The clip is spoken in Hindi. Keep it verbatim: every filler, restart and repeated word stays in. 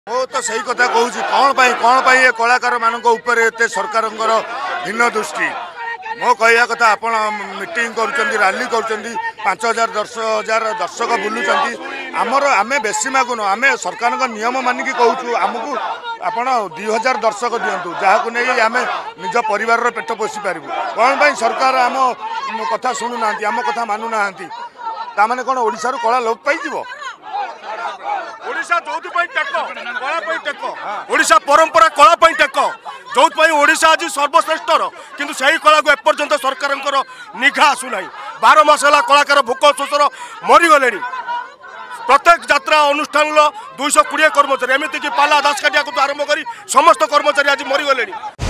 मो तो सही कथा कहूँ कौन पाई कौन पाई ये कलाकार मान सरकार भिन्न दृष्टि मो कह कथा आप मीटिंग कर रैली कर पांच हजार दस हजार दर्शक बुलूं आमर आम बेसी मागुन आम सरकार नियम मानिकी कहूँ आमको आपण दुई हजार दर्शक दिंतु जहाँ नहीं आम निज परिवार पेट पोषी पारू कौन पाई सरकार आम कथा शुणुना आम कथा मानुना ताने कौन ओडिशा कला लोप पाई ओडिशा जो टेक कला टेक ओडिशा परंपरा कला टेक जो ओडिशा आज सर्वश्रेष्ठ किंतु सही कला को एपर्यंत सरकार निघा आसुना बार मास है कलाकार भोक शोषर मरीगले प्रत्येक यात्रा अनुष्ठान दुईश कोड़े कर्मचारी एमती कि पाला दासकाटिया आरंभ कर समस्त कर्मचारी आज मरीगले।